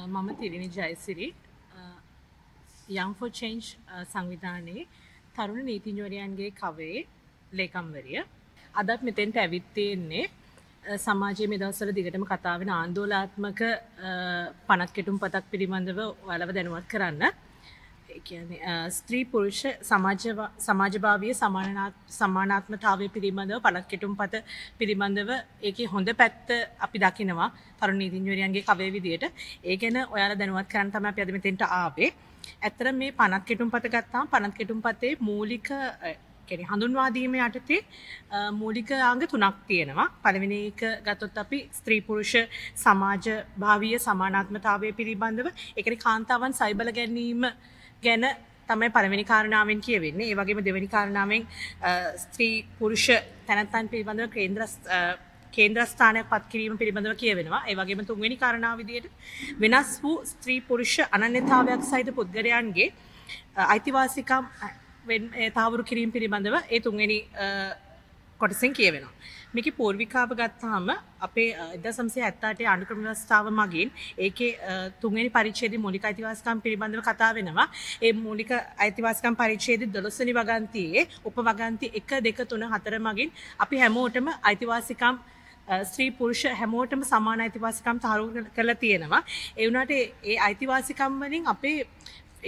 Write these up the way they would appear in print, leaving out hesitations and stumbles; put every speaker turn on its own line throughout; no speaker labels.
මම තිරිණි ජයසිරි Young for Change සංවිධානයේ තරුණ නීතිඥවරයන්ගේ කවයේ ලේකම්වරිය. අදත් මෙතෙන්ට ඇවිත් තියෙන්නේ සමාජයේ මේ දවස්වල දිගටම කතා වෙන ආందోලනාත්මක පනත් කෙටුම්පතක් පිළිබඳව ඔයාලව දැනුවත් කරන්න. ඒ කියන්නේ ස්ත්‍රී පුරුෂ සමාජභාවීය සමානාත්මතාවය පිළිබඳව පනත් කෙටුම්පත පිළිබඳව ඒකේ හොඳ පැත්ත අපි දකිනවා තරුණ නීතිඥවරයන්ගේ කවයේ විදියට. ඒ ගැන ඔයාලා දැනුවත් කරන්න තමයි අපි අද මෙතෙන්ට ආවේ. ඇත්තට මේ පනත් කෙටුම්පත ගත්තාම පනත් කෙටුම්පතේ මූලික කියන්නේ හඳුන්වා දීමේ යටතේ මූලික අංග තුනක් තියෙනවා. පළවෙනි එක ගත්තොත් අපි ස්ත්‍රී පුරුෂ සමාජභාවීය සමානාත්මතාවය පිළිබඳව ඒ කියන්නේ කාන්තාවන් සයිබල ගැනීම ගැන තමයි පළවෙනි කාරණාවෙන් කියවෙන්නේ. ඒ වගේම දෙවෙනි කාරණාවෙන් ස්ත්‍රී පුරුෂ තැනැත්තන් පිළිබඳව කේන්ද්‍රස්ථානයක් පත් කිරීම පිළිබඳව කියවෙනවා. ඒ වගේම තුන්වෙනි කාරණාව විදියට වෙනස් වූ ස්ත්‍රී පුරුෂ අනන්‍යතාවයක් සහිත පුද්ගලයන්ගේ අයිතිවාසිකම් තහවුරු කිරීම පිළිබඳව ඒ තුන්වෙනි කොටසෙන් කියවෙනවා. මේකේ පූර්විකාව ගත්තාම අපේ 1978 අනුක්‍රම ව්‍යවස්ථාව මගින් ඒකේ තුන්වෙනි පරිච්ඡේදයේ මූලික අයිතිවාසිකම් පිළිබඳව කතා වෙනවා. ඒ මූලික අයිතිවාසිකම් පරිච්ඡේදයේ 12 වෙනි වගන්තියේ උපවගන්ති 1 2 3 4 මගින් අපි හැමෝටම අයිතිවාසිකම් ස්ත්‍රී පුරුෂ හැමෝටම සමාන අයිතිවාසිකම් තහවුරු කරලා තියෙනවා. ඒ වුණාට ඒ අයිතිවාසිකම් වලින් අපේ ඒ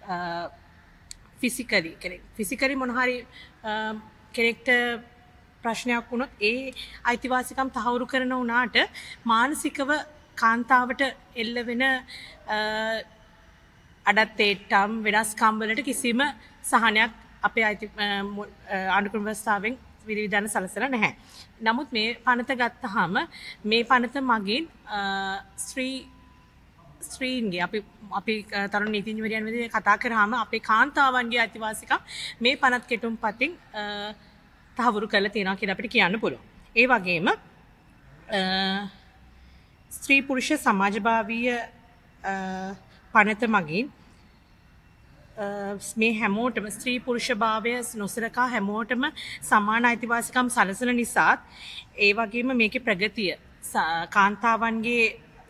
කියන්නේ ෆිසිකලි මොන හරි කෙනෙක්ට ප්‍රශ්නයක් වුණොත් ඒ අයිතිවාසිකම් තහවුරු කරන උනාට මානසිකව කාන්තාවට එල්ල වෙන අඩත්තේටම් වෙනස්කම් වලට කිසිම සහනයක් අපේ ආණ්ඩුක්‍රම ව්‍යවස්ථාවෙන් විධිවිධාන සලසලා නැහැ. නමුත් මේ පනත ගත්තාම මේ පනත මගින් ස්ත්‍රීන්ගේ අපි තරුණ නීතිඥවරයන් විදිහට කතා කරාම අපේ කාන්තාවන්ගේ අයිතිවාසිකම් මේ පනත් කෙටුම්පතින් තහවුරු කරලා තියෙනවා කියලා අපිට කියන්න පුළුවන්. ඒ වගේම ස්ත්‍රී පුරුෂ සමාජභාවීය පනත මගින් මේ හැමෝටම ස්ත්‍රී පුරුෂ භාවය නොසලකා හැමෝටම සමාන අයිතිවාසිකම් සලසන නිසාත් ඒ වගේම මේකේ ප්‍රගතිය කාන්තාවන්ගේ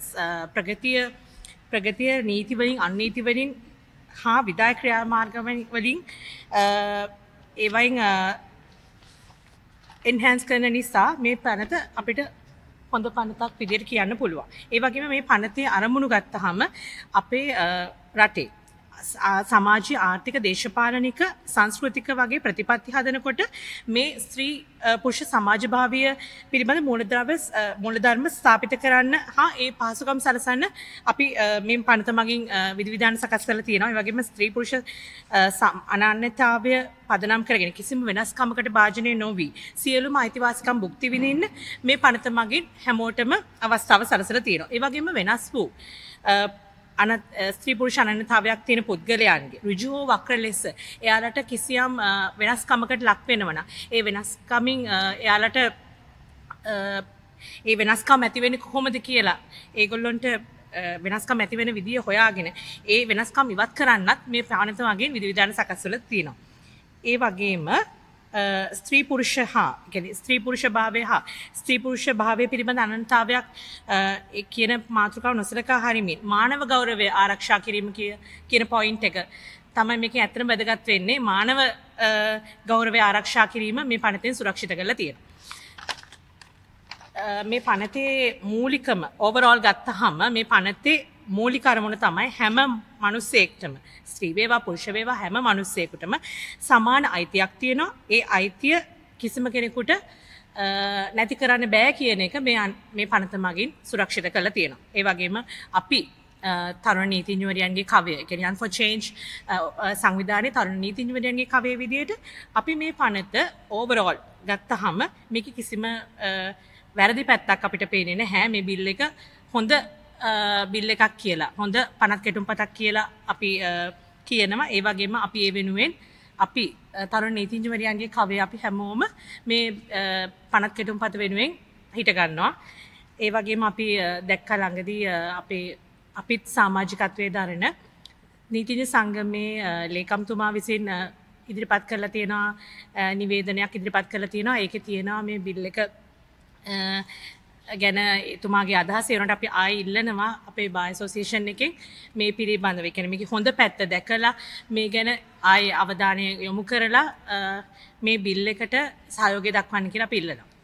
ප්‍රගතිය නීති වලින් අනීති වලින් හා විධායක ක්‍රියාමාර්ග වලින් ඒවයින් එන්හාන්ස් කරන නිසා මේ පනත අපිට හොඳ පනතක් විදිහට කියන්න පුළුවන්. ඒ වගේම මේ පනතේ අරමුණු ගත්තාම අපේ රටේ සමාජීය ආර්ථික දේශපාලනික සංස්කෘතික වගේ ප්‍රතිපත්ති හදනකොට මේ ස්ත්‍රී පුරුෂ සමාජභාවීය පිළිබඳ මූලධර්ම ස්ථාපිත කරන්න හා ඒ පහසුකම් සලසන්න අපි මේ පනත මගින් විධිවිධාන සකස් කරලා තියෙනවා. ඒ වගේම ස්ත්‍රී පුරුෂ අනන්‍යතාවය පදනම් කරගෙන කිසිම වෙනස්කමකට භාජනය නොවි සියලුම අයිතිවාසිකම් භුක්ති විඳින්න මේ පනත මගින් හැමෝටම අවස්ථාව සලසලා තියෙනවා. ඒ වගේම වෙනස් වූ ස්ත්‍රී පුරුෂ අනන්‍යතාවයක් තියෙන පුද්ගලයන්ගේ ඍජු හෝ වක්‍ර ලෙස එයාලට කිසියම් වෙනස්කමකට ලක් වෙනවනම් ඒ වෙනස්කමින් එයාලට ඒ වෙනස්කම් ඇති වෙන්නේ කොහොමද කියලා ඒගොල්ලන්ට වෙනස්කම් ඇති වෙන විදිය හොයාගෙන ඒ වෙනස්කම් ඉවත් කරන්නත් මේ පනත වගේ විධිවිධාන සකස් වෙලා තියෙනවා. ඒ වගේම ස්ත්‍රී පුරුෂ හා කියන්නේ ස්ත්‍රී පුරුෂ භාවය හා ස්ත්‍රී පුරුෂ භාවය පිළිබඳ අනන්‍යතාවයක් කියන මාතෘකාව නොසලකා හරිමින් මානව ගෞරවය ආරක්ෂා කිරීම කියන පොයින්ට් එක තමයි මේකේ ඇත්තටම වැදගත් වෙන්නේ. මානව ගෞරවය ආරක්ෂා කිරීම මේ පනතෙන් සුරක්ෂිත කරලා තියෙනවා. මේ පනතේ මූලිකම ඕවරෝල් ගත්තාම මේ පනතේ මූලික අරමුණ තමයි හැම මිනිසෙක්ටම ස්ත්‍රී වේවා පුරුෂ වේවා හැම මිනිසෙකුටම සමාන අයිතියක් තියෙනවා. ඒ අයිතිය කිසිම කෙනෙකුට නැති කරන්න බෑ කියන එක මේ පනත මගින් සුරක්ෂිත කරලා තියෙනවා. ඒ වගේම අපි තරුණ නීතිඥවරයන්ගේ කවය කියන්නේ Young for Change සංවිධානයේ තරුණ නීතිඥවරයන්ගේ කවයේ විදියට අපි මේ පනත ඕවරෝල් ගත්තාම මේක කිසිම වැරදි පැත්තක් අපිට පේන්නේ නැහැ. මේ බිල් එක හොඳ බිල් එකක් කියලා හොඳ පනත් කෙටුම්පතක් කියලා අපි කියනවා. ඒ වගේම අපි ඒ වෙනුවෙන් අපි තරුණ නීතිඥවරයන්ගේ කවයේ අපි හැමෝම මේ පනත් කෙටුම්පත වෙනුවෙන් හිට ගන්නවා. ඒ වගේම අපි දැක්ක ළඟදී අපිත් සමාජිකත්වයේ දරන නීතිඥ සංගමේ ලේකම්තුමා විසින් ඉදිරිපත් කරලා තියෙනවා නිවේදනයක් ඉදිරිපත් කරලා තියෙනවා. ඒකේ තියෙනවා මේ බිල් එක ගැන එතුමාගේ අදහස ඒනට අපි ආයි ඉල්ලනවා අපේ බාර් ඇසෝසියේෂන් එකෙන් මේ පිළිබඳව. ඒ කියන්නේ මේකේ හොඳ පැත්ත දැකලා මේ ගැන ආයි අවධානය යොමු කරලා මේ බිල් එකට සහයෝගය දක්වන්න කියලා අපි ඉල්ලනවා.